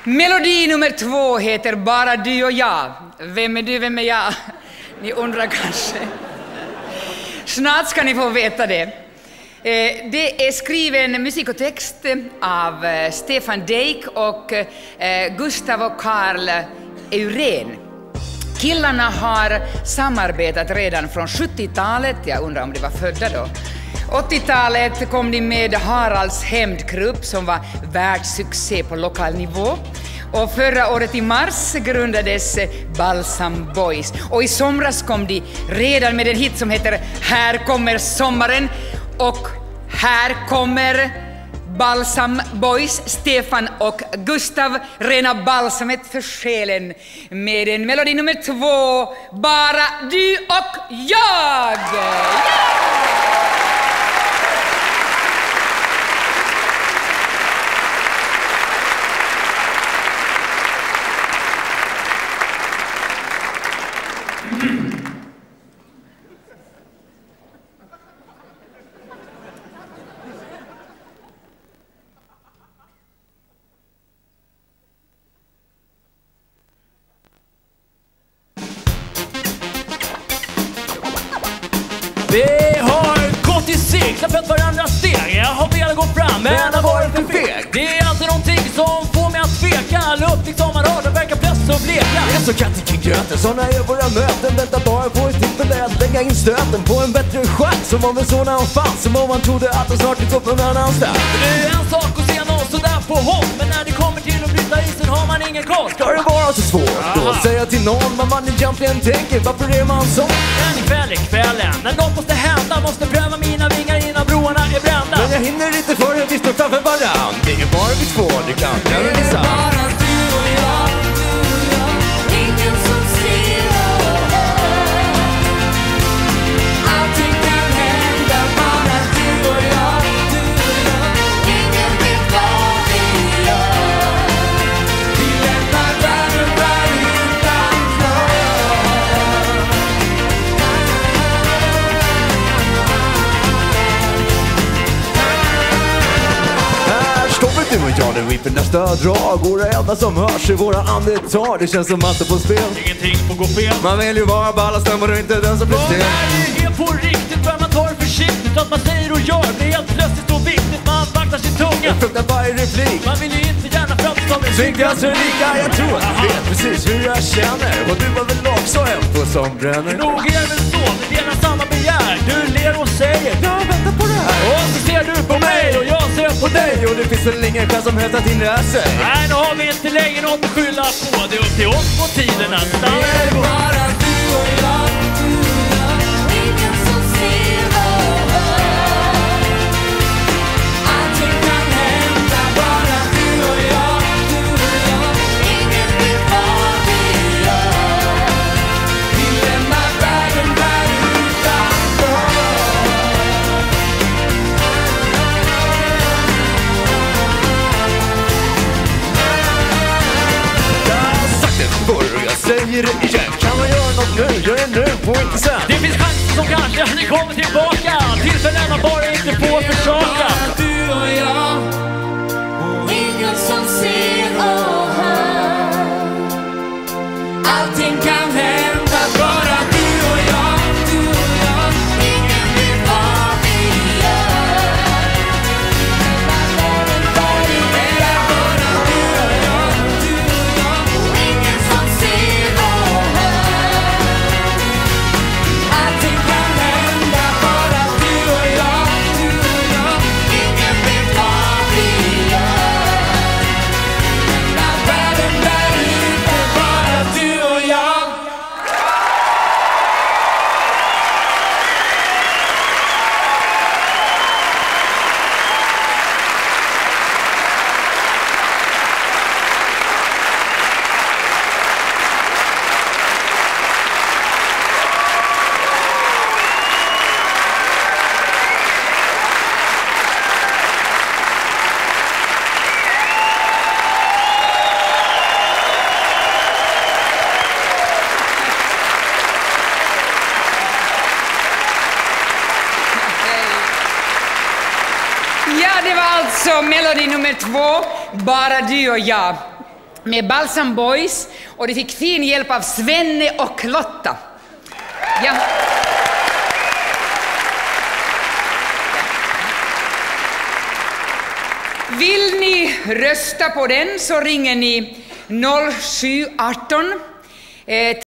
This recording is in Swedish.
Melodi nummer 2 heter Bara du och jag. Vem är du, vem är jag? Ni undrar kanske. Snart ska ni få veta det. Det är skriven musik och text av Stefan Deik och Gustav och Karl Eurén. Killarna har samarbetat redan från 70-talet, jag undrar om de var födda då. 80-talet kom de med Haralds hämndgrupp som var världssuccé på lokal nivå. Och förra året i mars grundades Balsam Boys. Och i somras kom de redan med en hit som heter Här kommer sommaren. Och här kommer Balsam Boys, Stefan och Gustav, rena balsamet för själen med en melodi nummer 2, Bara du och jag. Vi har gått i steg, släppt varandras steg. Jag har velat gå fram, men har varit för feg. Det är alltid någonting som får mig att tveka. Luft som man har, den verkar plötsligt och bleka. Jag är så katten kring gröten, såna är våra möten. Väntar bara på ett tillfälle att lägga in stöten på en bättre chans. Som om en sån här fanns, som om man trodde att den snart gick upp någon annanstans. Det är en sak att se någon sådär på hopp, men när det kommer till att bryta isen har man ingen koll. Ska det vara så svårt då säga till någon vad man egentligen tänker? Varför är man så? En ikväll är kvällen, när något måste hända. Måste pröva mina vingar innan broarna är brända. Men jag hinner inte förrän vi står framför varann. Det är bara vi två, det kan jag väl missa. Bara du och jag, ingen som ser allting kan hända. Bara du och jag, ingen vet vad vi gör. Vi lämnar världen där utanför. Här står vi du och jag när vi för nästa drag. Och det enda som hörs är våra andetag. Det känns som allt är på spel. Ingenting får gå fel. Man vill ju vara ballast, men inte den som blir Och stel. när det är på riktigt bör man ta det försiktigt. Att man säger och gör det är helt plötsligt och viktigt. Man vaktar sin tunga. Jag fruktar varje replik. Man vill ju inte gärna framstå med Svinkas är lika, jag tror att du vet precis hur jag känner. Och du var väl också en på som bränner. nog är det väl så, vi delar samma begär. Du ler och säger Jag väntar på det här. och så ser du på mig och jag ser på dig. Och det finns väl ingen chans som helst att hinna sig. Nej, nu har vi inte längre något att skylla på. Det är upp till oss på tiden att stanna. Det är bara du och jag, ingen som ser och hör. Allting kan hända. Bara du och jag, ingen vet vad vi gör. Vi lämnar världen där utanför. Jag har sagt det förr och jag säger det igen. Kan man göra något nu, gör det nu och inte sen. Det finns chanser som kanske aldrig kommer tillbaka. Tillfällen man bara inte får försaka. Du och jag, ingen som ser och hör. Allting kan hända. Bara du och jag, ingen vet vad vi gör. Det är bara du och jag, ingen som ser och hör. Allting kan hända. Bara du och jag, ingen vet vad vi gör. Lämna världen där ute. Bara du och jag. Ja, det var alltså melodi nummer 2, Bara du och jag. med Balsam Boys och de fick fin hjälp av Svenne och Lotta. Ja. Vill ni rösta på den så ringer ni 0718